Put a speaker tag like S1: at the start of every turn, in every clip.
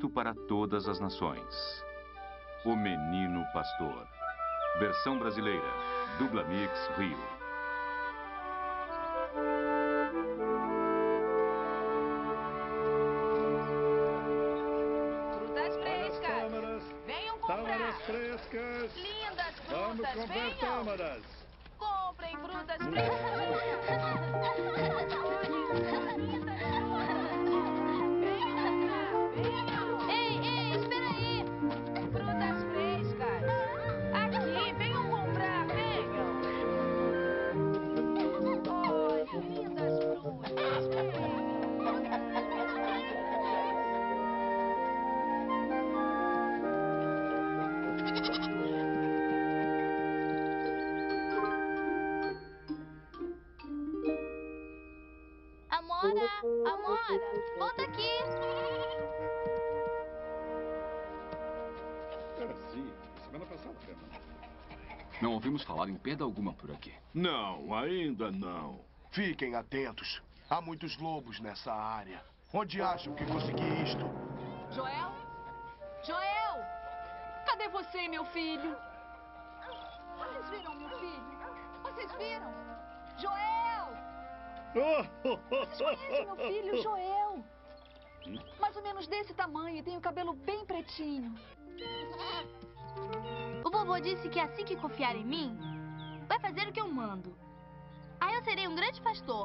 S1: feito para todas as nações. O Menino Pastor. Versão brasileira. Dublamix Rio.
S2: Frutas frescas. Venham comprar.
S3: Tâmaras frescas.
S2: Lindas frutas.
S3: Vamos comprar
S2: Venham.
S3: tâmaras.
S2: Comprem frutas frescas. Olhem, lindas frutas. Venham comprar. Venham. Ei, espera aí. Frutas frescas. Aqui, venham comprar. Venham. Olhem, lindas frutas. Venham.
S4: Amora, volta aqui.
S3: Era assim, semana passada.
S5: Não ouvimos falar em pedra alguma por aqui.
S6: Não, ainda não.
S7: Fiquem atentos. Há muitos lobos nessa área. Onde acham que consegui isto?
S2: Joel? Joel! Cadê você, meu filho? Vocês viram meu filho? Vocês viram? Joel! Vocês conhecem meu filho, Joel? Mais ou menos desse tamanho e tem o cabelo bem pretinho.
S4: O vovô disse que assim que confiar em mim, vai fazer o que eu mando. Aí eu serei um grande pastor.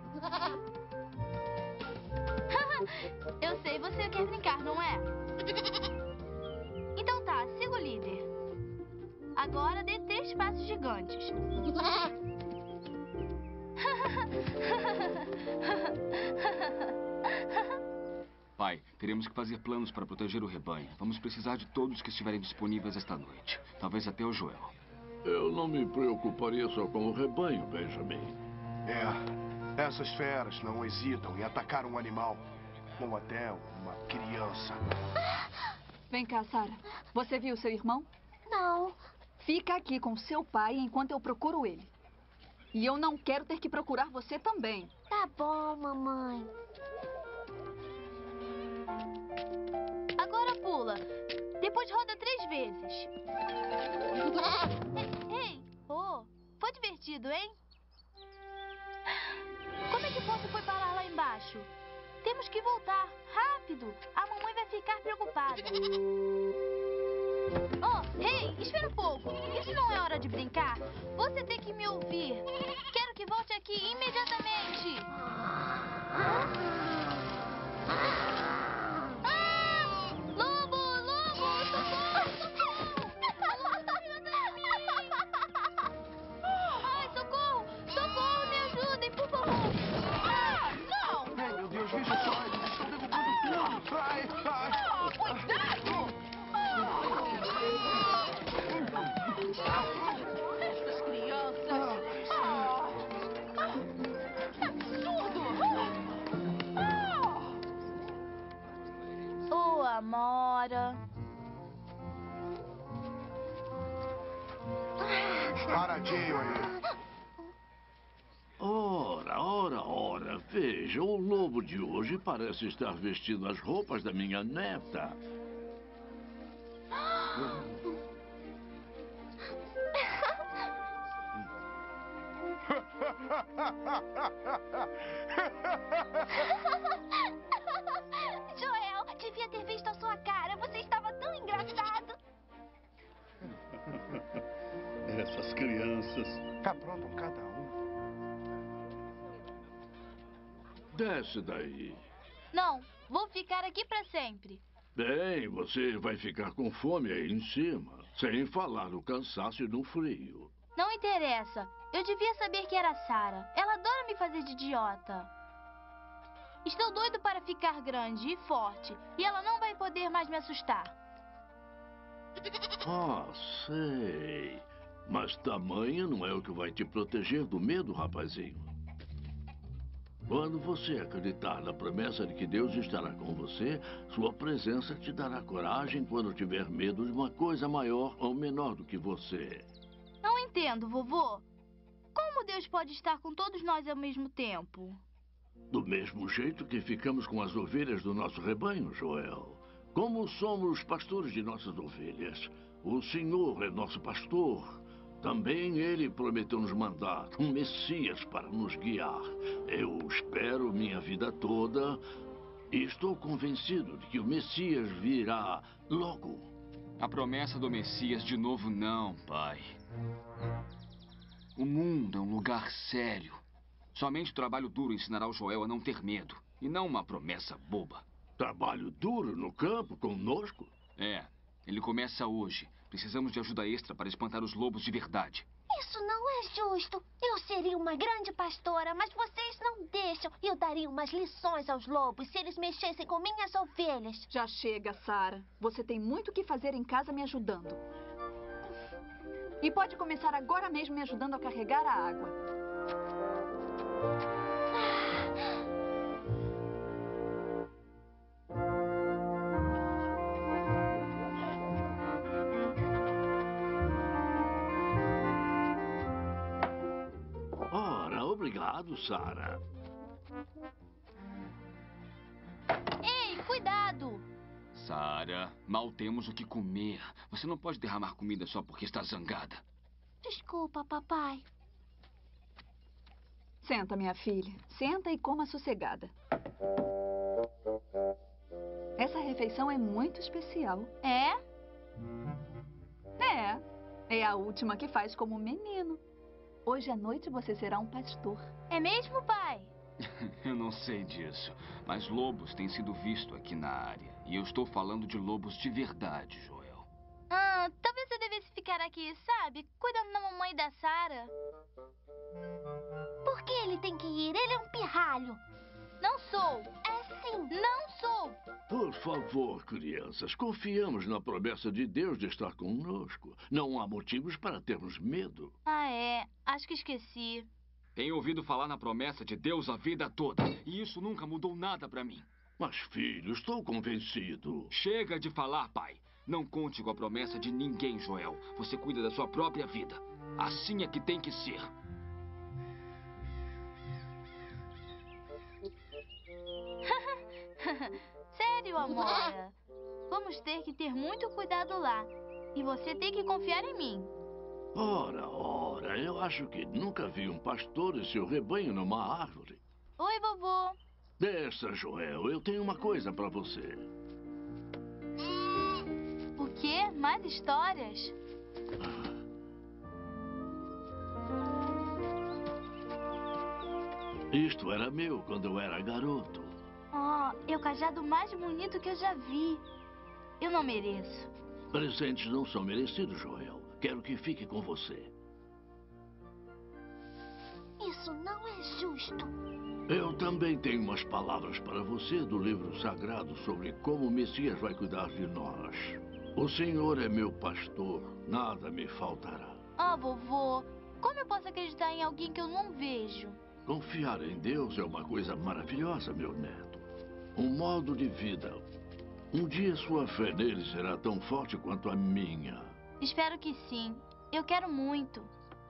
S4: Eu sei, você quer brincar, não é? Então tá, siga o líder. Agora dê 3 passos gigantes.
S5: Pai, teremos que fazer planos para proteger o rebanho. Vamos precisar de todos que estiverem disponíveis esta noite. Talvez até o Joel.
S6: Eu não me preocuparia só com o rebanho, Benjamin.
S7: Essas feras não hesitam em atacar um animal. Ou até uma criança.
S2: Vem cá, Sarah. Você viu seu irmão?
S8: Não.
S2: Fica aqui com seu pai enquanto eu procuro ele. E eu não quero ter que procurar você também.
S8: Tá bom, mamãe.
S4: Agora pula. Depois roda 3 vezes. Ei, foi divertido, hein? Como é que você foi parar lá embaixo? Temos que voltar, rápido. A mamãe vai ficar preocupada. Espera um pouco. Isso não é hora de brincar. Você tem que me ouvir. Quero que volte aqui imediatamente. Lobo, socorro, socorro. O lobo tá vindo atrás de mim. Ai, socorro, me ajudem, por favor. Não.
S7: Ai, meu Deus, veja só, eles estão derrubando tudo. Ai.
S2: Cuidado! Essas crianças! Que absurdo!
S4: Amora.
S7: Paradinho aí.
S6: Ora. Veja, o lobo de hoje parece estar vestindo as roupas da minha neta.
S4: Joel, devia ter visto a sua cara. Você estava tão engraçado.
S3: Essas crianças.
S7: Aprontam cada um.
S6: Desce daí.
S4: Não, vou ficar aqui para sempre.
S6: Bem, você vai ficar com fome aí em cima. Sem falar no cansaço e no frio.
S4: Não interessa. Eu devia saber que era Sarah. Ela adora me fazer de idiota. Estou doido para ficar grande e forte. E ela não vai poder mais me assustar.
S6: Sei. Mas tamanho não é o que vai te proteger do medo, rapazinho. Quando você acreditar na promessa de que Deus estará com você, sua presença te dará coragem quando tiver medo de uma coisa maior ou menor do que você.
S4: Não entendo, vovô. Como Deus pode estar com todos nós ao mesmo tempo?
S6: Do mesmo jeito que ficamos com as ovelhas do nosso rebanho, Joel. Como somos pastores de nossas ovelhas, o Senhor é nosso pastor. Também Ele prometeu nos mandar um Messias para nos guiar. Eu espero minha vida toda e estou convencido de que o Messias virá logo.
S5: A promessa do Messias de novo não, pai. O mundo é um lugar sério. Somente o trabalho duro ensinará o Joel a não ter medo, e não uma promessa boba.
S6: Trabalho duro no campo conosco?
S5: É, ele começa hoje. Precisamos de ajuda extra para espantar os lobos de verdade.
S8: Isso não é justo. Eu seria uma grande pastora, mas vocês não deixam. Eu daria umas lições aos lobos se eles mexessem com minhas ovelhas.
S2: Já chega, Sarah. Você tem muito o que fazer em casa me ajudando. E pode começar agora mesmo me ajudando a carregar a água.
S6: Ora, obrigado, Sarah.
S4: Ei, cuidado!
S5: Sarah, mal temos o que comer. Você não pode derramar comida só porque está zangada.
S8: Desculpa, papai.
S2: Senta, minha filha. Senta e coma sossegada. Essa refeição é muito especial.
S4: É?
S2: É a última que faz como menino. Hoje à noite você será um pastor.
S4: É mesmo, pai?
S5: Eu não sei disso, mas lobos têm sido vistos aqui na área. E eu estou falando de lobos de verdade, Joel.
S4: Talvez eu devesse ficar aqui, sabe? Cuidando da mamãe e da Sarah.
S8: Por que ele tem que ir? Ele é um pirralho.
S4: Não sou!
S8: É sim.
S4: Não sou!
S6: Por favor, crianças, confiamos na promessa de Deus de estar conosco. Não há motivos para termos medo.
S4: Ah, é. Acho que esqueci.
S5: Tenho ouvido falar na promessa de Deus a vida toda. E isso nunca mudou nada pra mim.
S6: Mas, filho, estou convencido.
S5: Chega de falar, pai. Não conte com a promessa de ninguém, Joel. Você cuida da sua própria vida. Assim é que tem que ser.
S4: Sério, Amora. Vamos ter que ter muito cuidado lá. E você tem que confiar em mim.
S6: Ora, eu acho que nunca vi um pastor e seu rebanho numa árvore.
S4: Oi, vovô.
S6: Deixa, Joel, eu tenho uma coisa para você.
S4: O quê? Mais histórias?
S6: Isto era meu quando eu era garoto.
S4: Oh, é o cajado mais bonito que eu já vi. Eu não mereço.
S6: Presentes não são merecidos, Joel. Quero que fique com você.
S8: Isso não é justo.
S6: Eu também tenho umas palavras para você do livro sagrado sobre como o Messias vai cuidar de nós. O Senhor é meu pastor, nada me faltará.
S4: Ah, vovô, como eu posso acreditar em alguém que eu não vejo?
S6: Confiar em Deus é uma coisa maravilhosa, meu neto. Um modo de vida. Um dia sua fé nele será tão forte quanto a minha.
S4: Espero que sim. Eu quero muito.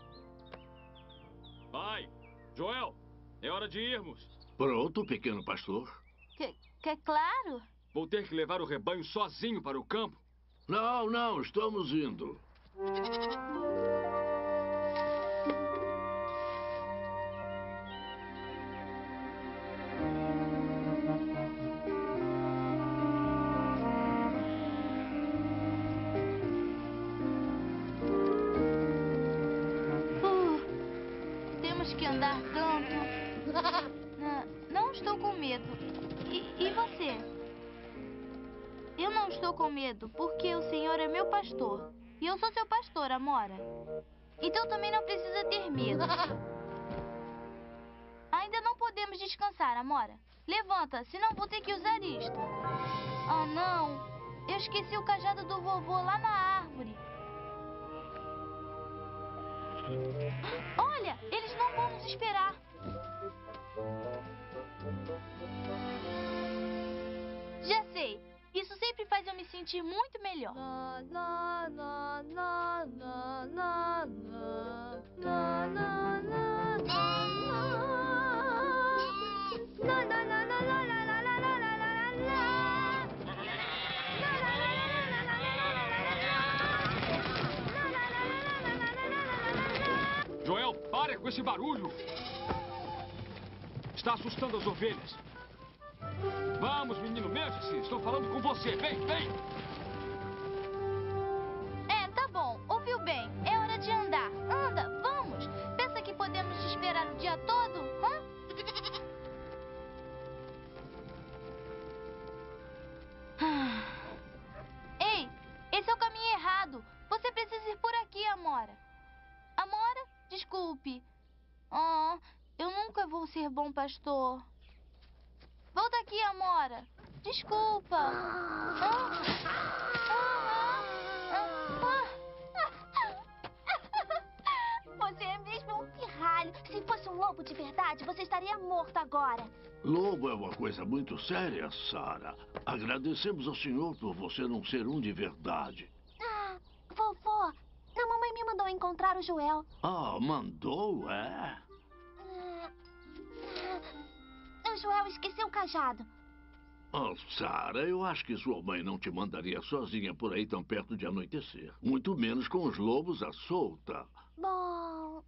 S5: Pai, Joel, é hora de irmos.
S6: Pronto, pequeno pastor?
S4: Que claro.
S5: Vou ter que levar o rebanho sozinho para o campo.
S6: Não, estamos indo.
S4: Temos que andar tanto. Não estou com medo. E você? Eu não estou com medo, porque o Senhor é meu pastor. E eu sou seu pastor, Amora. Então também não precisa ter medo. Ainda não podemos descansar, Amora. Levanta, senão vou ter que usar isto. Ah, não. Eu esqueci o cajado do vovô lá na árvore. Olha, eles não vão nos esperar. Já sei. Isso sempre faz eu me sentir muito melhor.
S5: com esse barulho? Está assustando as ovelhas. Vamos, menino, mexa-se. Estou falando com você. Vem, vem.
S4: Tá bom. Ouviu bem. É hora de andar. Anda, vamos. Pensa que podemos te esperar o dia todo? Hã? Ei, esse é o caminho errado. Você precisa ir por aqui, Amora. Amora, desculpe. Oh, eu nunca vou ser bom pastor. Volta aqui, Amora. Desculpa.
S8: Você é mesmo um pirralho. Se fosse um lobo de verdade, você estaria morto agora.
S6: Lobo é uma coisa muito séria, Sarah. Agradecemos ao senhor por você não ser um de verdade.
S8: Vovô, a mamãe me mandou encontrar o Joel.
S6: Ah, mandou, é?
S8: O Joel esqueceu o cajado.
S6: Oh, Sarah, eu acho que sua mãe não te mandaria sozinha por aí tão perto de anoitecer. Muito menos com os lobos à solta.
S8: Bom...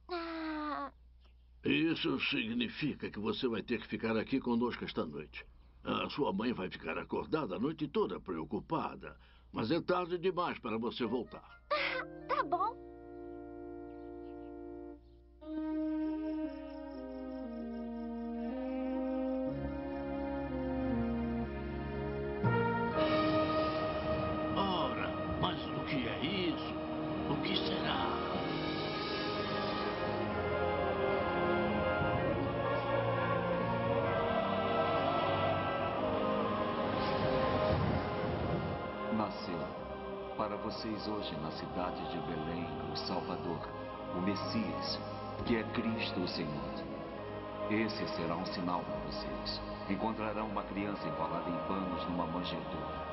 S6: Isso significa que você vai ter que ficar aqui conosco esta noite. A sua mãe vai ficar acordada a noite toda, preocupada. Mas é tarde demais para você voltar.
S8: Tá bom.
S6: Ora, mas o que é isso? O que será?
S9: Nasceu para vocês hoje na cidade de Belém o Salvador, o Messias, que é Cristo o Senhor. Esse será um sinal para vocês. Encontrarão uma criança enrolada em panos numa manjedoura.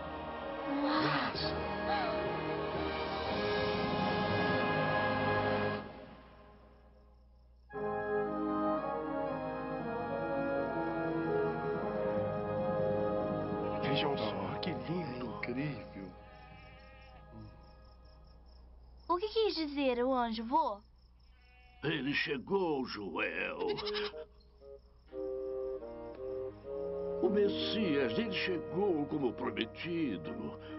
S7: Vejam só, que lindo.
S3: Incrível.
S4: O que quis dizer o anjo, vô?
S6: Ele chegou, Joel. O Messias, ele chegou como prometido.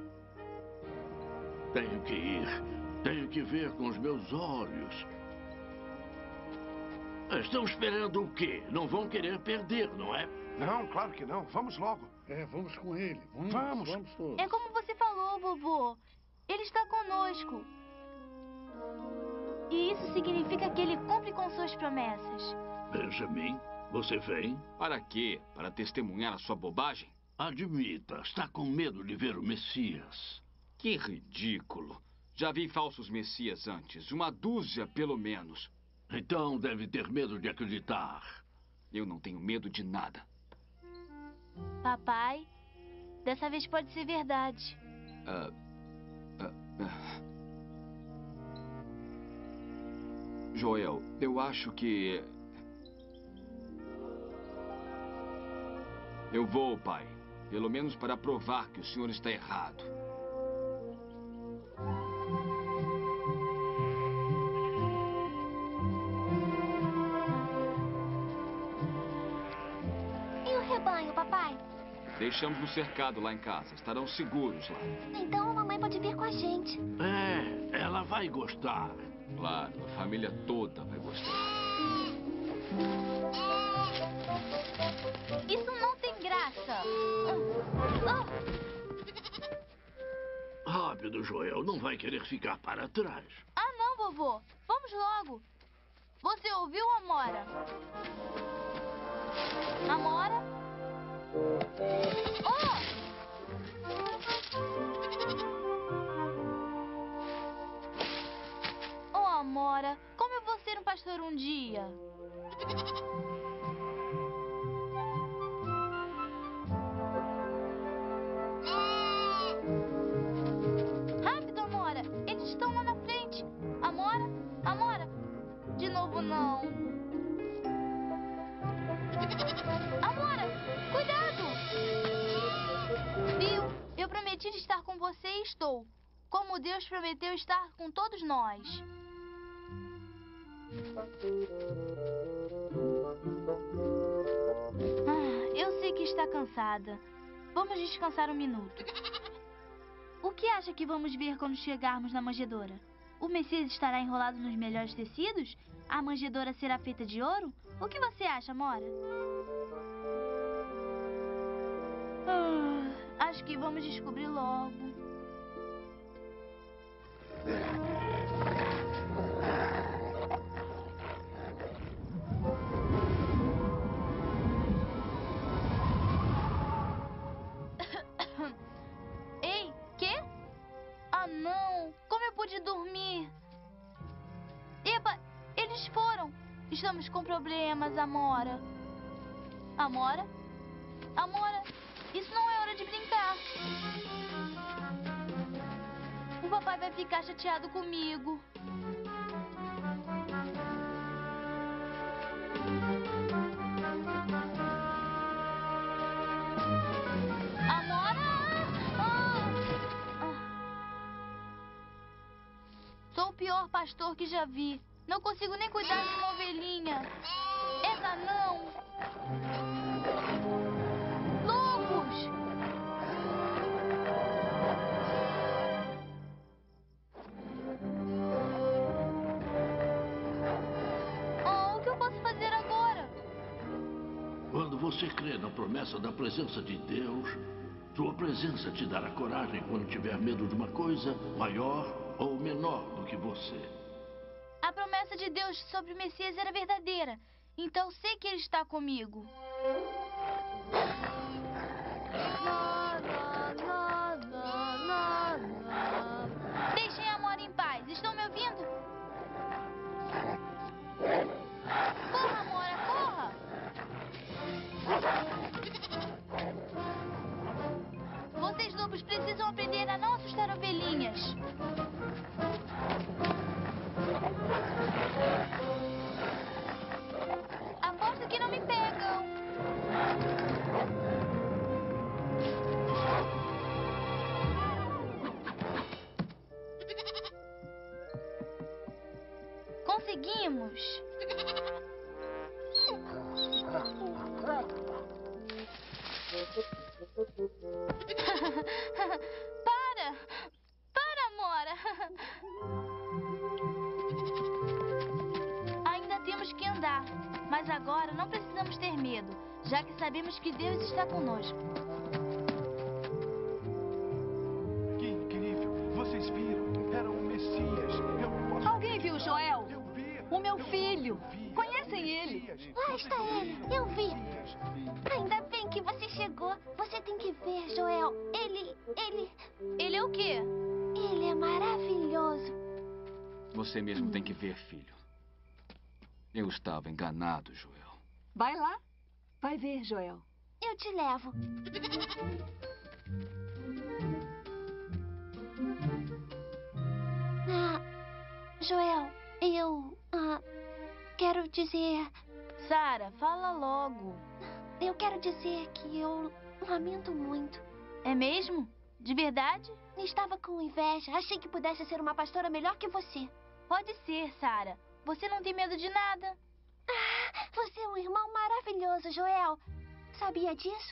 S6: Tenho que ir. Tenho que ver com os meus olhos. Estão esperando o quê? Não vão querer perder, não é?
S7: Não, claro que não. Vamos logo.
S3: Vamos com ele.
S7: Vamos.
S3: Vamos todos.
S4: É como você falou, vovô. Ele está conosco. E isso significa que ele cumpre com suas promessas.
S6: Benjamin, você vem?
S5: Para quê? Para testemunhar a sua bobagem?
S6: Admita, está com medo de ver o Messias.
S5: Que ridículo. Já vi falsos messias antes. 1 dúzia, pelo menos.
S6: Então deve ter medo de acreditar.
S5: Eu não tenho medo de nada.
S4: Papai, dessa vez pode ser verdade.
S5: Joel, eu acho que... Eu vou, pai. Pelo menos para provar que o senhor está errado.
S8: E o rebanho, papai?
S5: Deixamos no cercado lá em casa. Estarão seguros lá.
S8: Então a mamãe pode vir com a gente.
S6: Ela vai gostar.
S5: Claro, a família toda vai gostar.
S4: Isso não tem graça.
S6: Rápido, Joel. Não vai querer ficar para trás.
S4: Ah, não, vovô. Vamos logo. Você ouviu, Amora? Amora? Oh, Amora, como eu vou ser um pastor um dia? Rápido, Amora. Eles estão lá na frente. Amora? Amora? De novo, não. Amora, cuidado! Viu? Eu prometi estar com você e estou. Como Deus prometeu estar com todos nós. Eu sei que está cansada. Vamos descansar um minuto. O que acha que vamos ver quando chegarmos na manjedoura? O Messias estará enrolado nos melhores tecidos? A manjedoura será feita de ouro? O que você acha, Mora? Acho que vamos descobrir logo. Ei, quê? Ah, não! Como eu pude dormir? Epa, eles foram! Estamos com problemas, Amora. Amora? Amora, isso não é hora de brincar. O papai vai ficar chateado comigo. Sou o pior pastor que já vi. Não consigo nem cuidar de uma ovelhinha. Essa não. Lobos! O que eu posso fazer agora?
S6: Quando você crê na promessa da presença de Deus, sua presença te dará coragem quando tiver medo de uma coisa maior ou menor do que você.
S4: A promessa de Deus sobre o Messias era verdadeira. Então sei que ele está comigo. Deixem a Amora em paz. Estão me ouvindo? Corra, Amora, corra! Vocês lobos precisam aprender a não assustar ovelhinhas. Aposto que não me pegam. Conseguimos. Para, Amora. Ainda temos que andar, mas agora não precisamos ter medo, já que sabemos que Deus está conosco.
S7: Que incrível! Vocês viram? Era um Messias. Eu não posso...
S2: Alguém viu Joel?
S7: Eu vi.
S2: O meu filho.
S7: Eu vi.
S2: Conhecem ele?
S8: Lá está ele. Eu vi. Ainda bem que você chegou. Você tem que ver, Joel.
S4: Ele é o quê?
S8: Ele é maravilhoso.
S5: Você mesmo tem que ver, filho. Eu estava enganado, Joel.
S2: Vai lá. Vai ver, Joel.
S8: Eu te levo. Joel, eu quero dizer...
S4: Sara, fala logo.
S8: Eu quero dizer que eu lamento muito.
S4: É mesmo? De verdade?
S8: Estava com inveja. Achei que pudesse ser uma pastora melhor que você.
S4: Pode ser, Sara. Você não tem medo de nada.
S8: Você é um irmão maravilhoso, Joel. Sabia disso?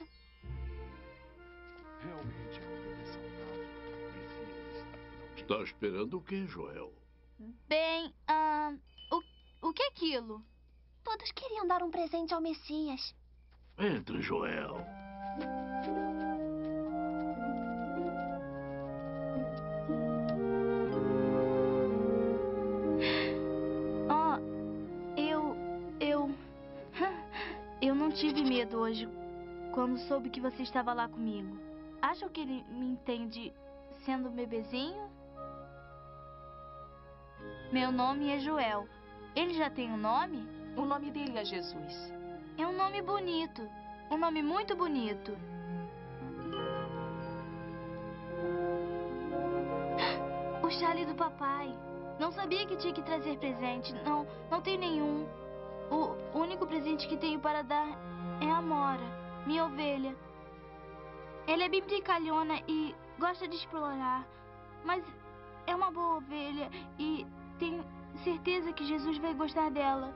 S7: Realmente é um bebê saudável. O Messias está finalmente...
S6: Está esperando o quê, Joel?
S4: Bem, o que é aquilo?
S8: Todos queriam dar um presente ao Messias.
S6: Entre, Joel.
S4: Eu não tive medo hoje quando soube que você estava lá comigo. Acham que ele me entende sendo um bebezinho? Meu nome é Joel. Ele já tem um nome?
S10: O nome dele é Jesus.
S4: É um nome bonito. Um nome muito bonito. O chale do papai. Não sabia que tinha que trazer presente. Não tem nenhum. O único presente que tenho para dar é a Amora, minha ovelha. Ela é bem brincalhona e gosta de explorar. Mas é uma boa ovelha e tem certeza que Jesus vai gostar dela.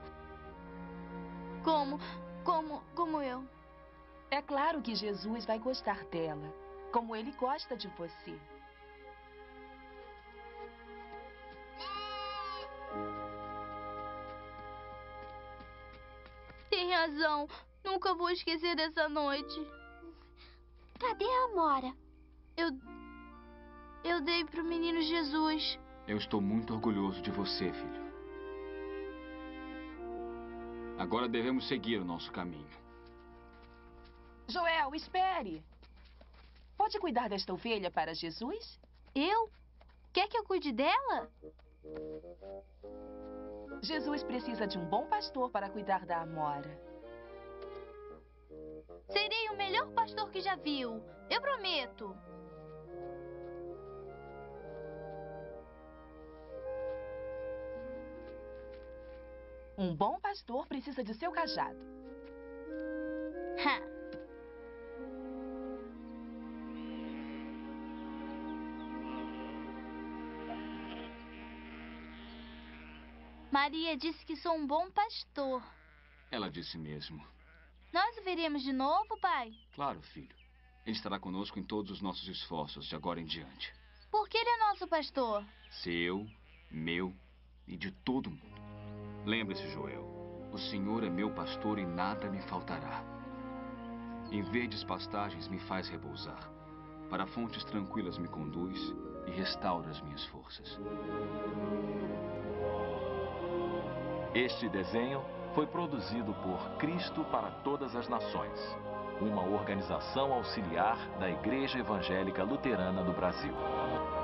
S4: Como eu.
S10: É claro que Jesus vai gostar dela, como ele gosta de você.
S4: Tem razão. Nunca vou esquecer dessa noite.
S8: Cadê a Amora?
S4: Eu dei pro menino Jesus.
S5: Eu estou muito orgulhoso de você, filho. Agora devemos seguir o nosso caminho.
S10: Joel, espere. Pode cuidar desta ovelha para Jesus?
S4: Eu? Quer que eu cuide dela?
S10: Jesus precisa de um bom pastor para cuidar da Amora.
S4: Serei o melhor pastor que já viu. Eu prometo.
S10: Um bom pastor precisa de seu cajado.
S4: Ha. Maria disse que sou um bom pastor.
S5: Ela disse mesmo.
S4: Nós o veremos de novo, pai?
S5: Claro, filho. Ele estará conosco em todos os nossos esforços de agora em diante.
S4: Por que ele é nosso pastor?
S5: Seu, meu e de todo mundo. Lembre-se, Joel. O Senhor é meu pastor e nada me faltará. Em verdes pastagens me faz repousar. Para fontes tranquilas me conduz e restaura as minhas forças.
S9: Este desenho foi produzido por Cristo para Todas as Nações, uma organização auxiliar da Igreja Evangélica Luterana do Brasil.